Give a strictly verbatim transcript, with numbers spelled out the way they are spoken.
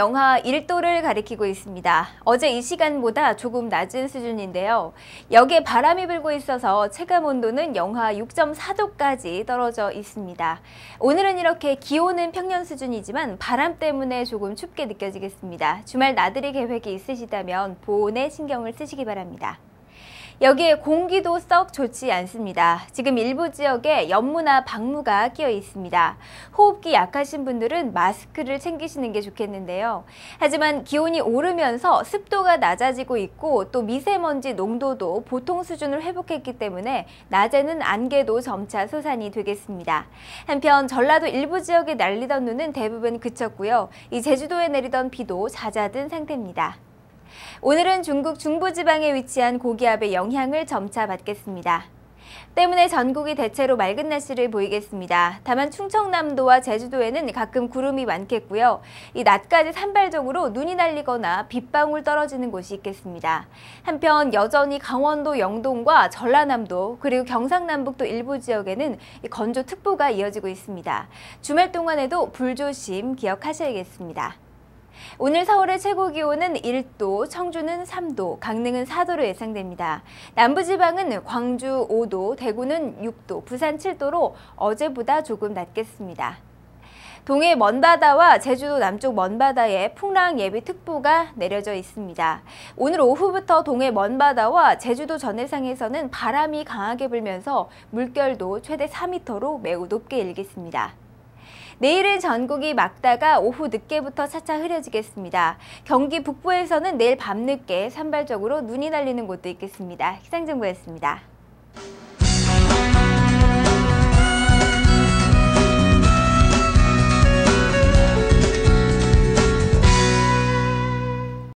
영하 일 도를 가리키고 있습니다. 어제 이 시간보다 조금 낮은 수준인데요. 여기에 바람이 불고 있어서 체감 온도는 영하 육 점 사 도까지 떨어져 있습니다. 오늘은 이렇게 기온은 평년 수준이지만 바람 때문에 조금 춥게 느껴지겠습니다. 주말 나들이 계획이 있으시다면 보온에 신경을 쓰시기 바랍니다. 여기에 공기도 썩 좋지 않습니다. 지금 일부 지역에 연무나 방무가 끼어 있습니다. 호흡기 약하신 분들은 마스크를 챙기시는 게 좋겠는데요. 하지만 기온이 오르면서 습도가 낮아지고 있고 또 미세먼지 농도도 보통 수준을 회복했기 때문에 낮에는 안개도 점차 소산이 되겠습니다. 한편 전라도 일부 지역에 날리던 눈은 대부분 그쳤고요. 이 제주도에 내리던 비도 잦아든 상태입니다. 오늘은 중국 중부지방에 위치한 고기압의 영향을 점차 받겠습니다. 때문에 전국이 대체로 맑은 날씨를 보이겠습니다. 다만 충청남도와 제주도에는 가끔 구름이 많겠고요. 이 낮까지 산발적으로 눈이 날리거나 빗방울 떨어지는 곳이 있겠습니다. 한편 여전히 강원도 영동과 전라남도 그리고 경상남북도 일부 지역에는 건조특보가 이어지고 있습니다. 주말 동안에도 불조심 기억하셔야겠습니다. 오늘 서울의 최고기온은 일 도, 청주는 삼 도, 강릉은 사 도로 예상됩니다. 남부지방은 광주 오 도, 대구는 육 도, 부산 칠 도로 어제보다 조금 낮겠습니다. 동해 먼바다와 제주도 남쪽 먼바다에 풍랑 예비특보가 내려져 있습니다. 오늘 오후부터 동해 먼바다와 제주도 전해상에서는 바람이 강하게 불면서 물결도 최대 사 미터로 매우 높게 일겠습니다. 내일은 전국이 맑다가 오후 늦게부터 차차 흐려지겠습니다. 경기 북부에서는 내일 밤늦게 산발적으로 눈이 날리는 곳도 있겠습니다. 기상정보였습니다.